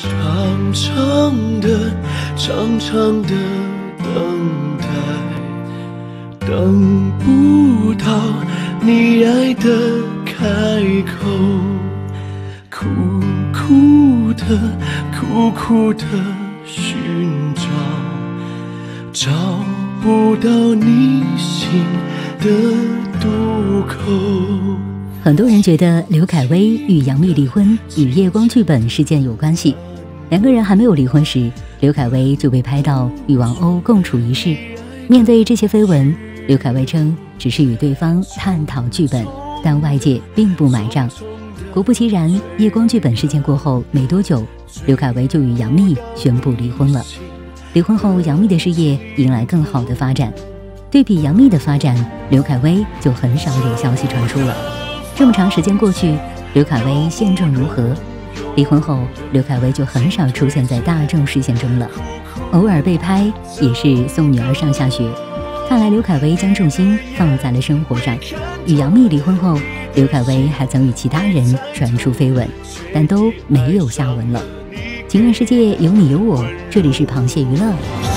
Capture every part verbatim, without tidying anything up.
长长的长长的等待，等不到你爱的开口，苦苦的苦苦的寻找，找不到你心的渡口。 很多人觉得刘恺威与杨幂离婚与夜光剧本事件有关系。两个人还没有离婚时，刘恺威就被拍到与王鸥共处一室。面对这些绯闻，刘恺威称只是与对方探讨剧本，但外界并不买账。果不其然，夜光剧本事件过后没多久，刘恺威就与杨幂宣布离婚了。离婚后，杨幂的事业迎来更好的发展。对比杨幂的发展，刘恺威就很少有消息传出了。这么长时间过去，刘恺威现状如何？离婚后，刘恺威就很少出现在大众视线中了，偶尔被拍也是送女儿上下学。看来刘恺威将重心放在了生活上。与杨幂离婚后，刘恺威还曾与其他人传出绯闻，但都没有下文了。情人世界有你有我，这里是螃蟹娱乐。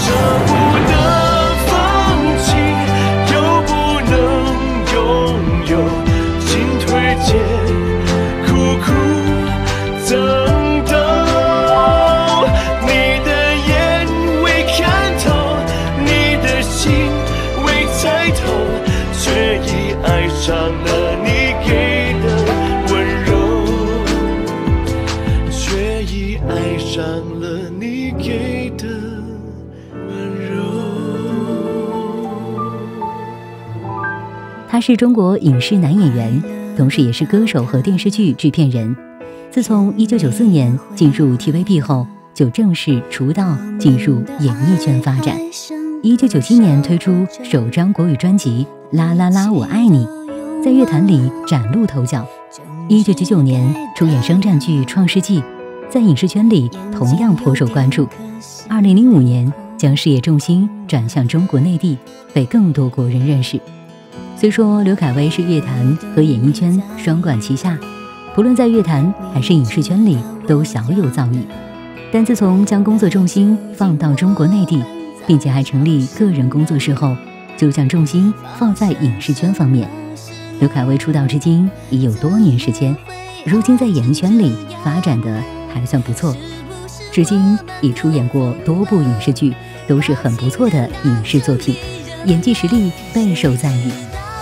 他是中国影视男演员，同时也是歌手和电视剧制片人。自从一九九四年进入 T V B 后，就正式出道进入演艺圈发展。一九九七年推出首张国语专辑《啦啦啦我爱你》，在乐坛里崭露头角。一九九九年出演商战剧《创世纪》，在影视圈里同样颇受关注。二零零五年将事业重心转向中国内地，被更多国人认识。虽说刘恺威是乐坛和演艺圈双管齐下，不论在乐坛还是影视圈里都小有造诣，但自从将工作重心放到中国内地，并且还成立个人工作室后，就将重心放在影视圈方面。刘恺威出道至今已有多年时间，如今在演艺圈里发展的还算不错，至今已出演过多部影视剧，都是很不错的影视作品，演技实力备受赞誉。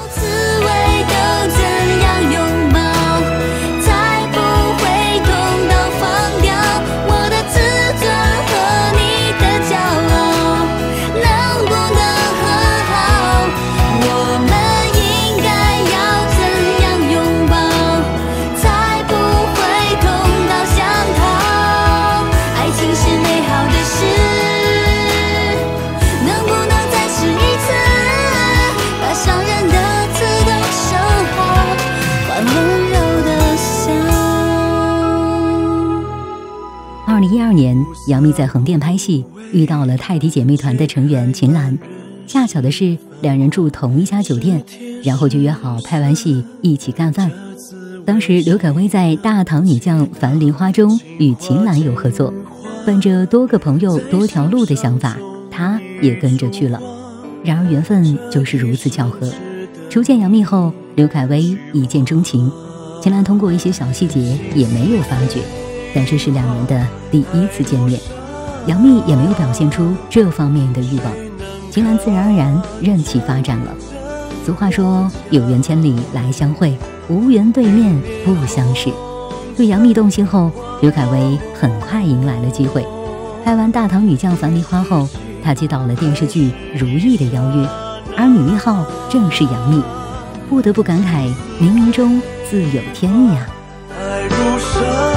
二零一二年，杨幂在横店拍戏，遇到了泰迪姐妹团的成员秦岚。恰巧的是，两人住同一家酒店，然后就约好拍完戏一起干饭。当时刘恺威在《大唐女将樊梨花》中与秦岚有合作，本着多个朋友多条路的想法，他也跟着去了。然而缘分就是如此巧合，初见杨幂后，刘恺威一见钟情，秦岚通过一些小细节也没有发觉。但这是两人的第一次见面，杨幂也没有表现出这方面的欲望，秦岚自然而然任其发展了。俗话说，有缘千里来相会，无缘对面不相识。对杨幂动心后，刘恺威很快迎来了机会。拍完《大唐女将樊梨花》后，他接到了电视剧《如懿》的邀约，而女一号正是杨幂，不得不感慨冥冥中自有天意啊。 爱如沙，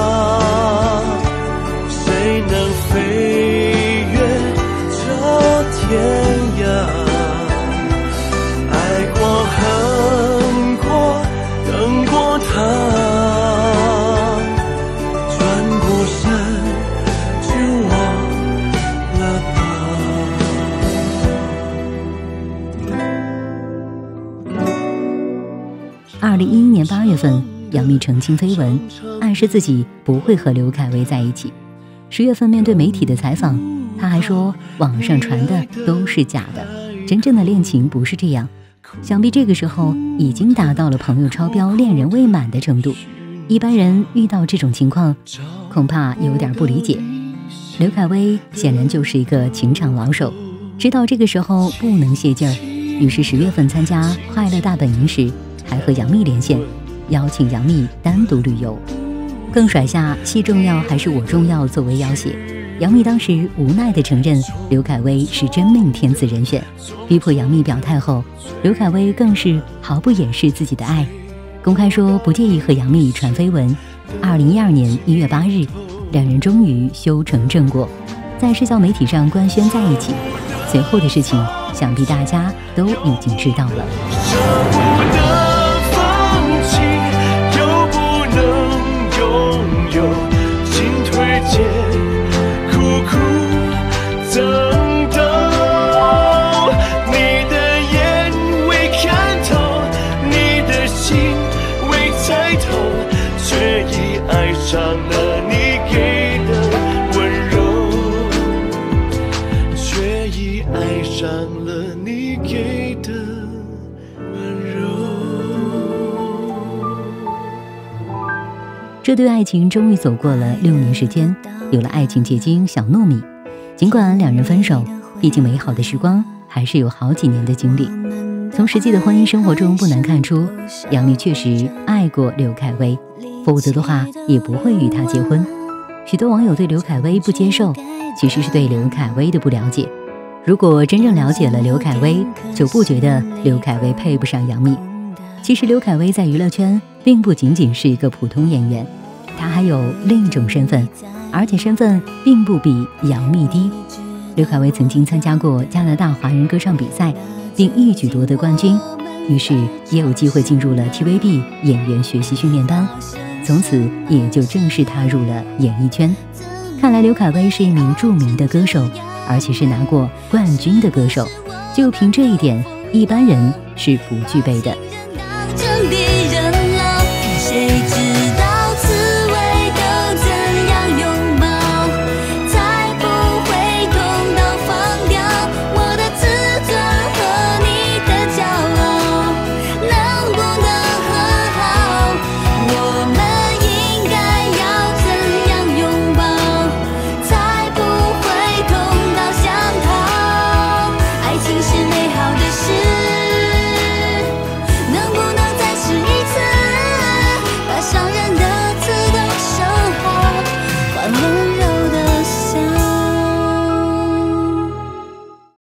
谁能飞越这天涯？爱过恨过等过他，转过身就忘了吧。二零一一年八月份，杨幂澄清绯闻，暗示自己不会和刘恺威在一起。 十月份面对媒体的采访，他还说网上传的都是假的，真正的恋情不是这样。想必这个时候已经达到了朋友超标恋人未满的程度，一般人遇到这种情况恐怕有点不理解。刘恺威显然就是一个情场老手，知道这个时候不能泄劲儿，于是十月份参加《快乐大本营》时还和杨幂连线，邀请杨幂单独旅游，更甩下戏重要还是我重要作为要挟。杨幂当时无奈地承认刘恺威是真命天子人选，逼迫杨幂表态后，刘恺威更是毫不掩饰自己的爱，公开说不介意和杨幂传绯闻。二零一二年一月八日，两人终于修成正果，在社交媒体上官宣在一起。随后的事情想必大家都已经知道了。 舍不得放弃，又不能拥有，进退间苦苦争斗。你的眼未看透，你的心未猜透，却已爱上了你给的温柔，却已爱上了你给的温柔。 这对爱情终于走过了六年时间，有了爱情结晶小糯米。尽管两人分手，毕竟美好的时光还是有好几年的经历。从实际的婚姻生活中不难看出，杨幂确实爱过刘恺威，否则的话也不会与他结婚。许多网友对刘恺威不接受，其实是对刘恺威的不了解。如果真正了解了刘恺威，就不觉得刘恺威配不上杨幂。其实刘恺威在娱乐圈并不仅仅是一个普通演员，他还有另一种身份，而且身份并不比杨幂低。刘恺威曾经参加过加拿大华人歌唱比赛，并一举夺得冠军，于是也有机会进入了 T V B 演员学习训练班，从此也就正式踏入了演艺圈。看来刘恺威是一名著名的歌手，而且是拿过冠军的歌手，就凭这一点，一般人是不具备的。